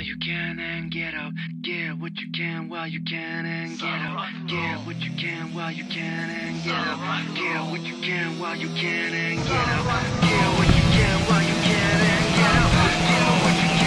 you can and get out. Get what you can while you can and get out. Get what you can while you can and get out. Get what you can while you can and get out. Get what you can while you can and get out. Get what you can.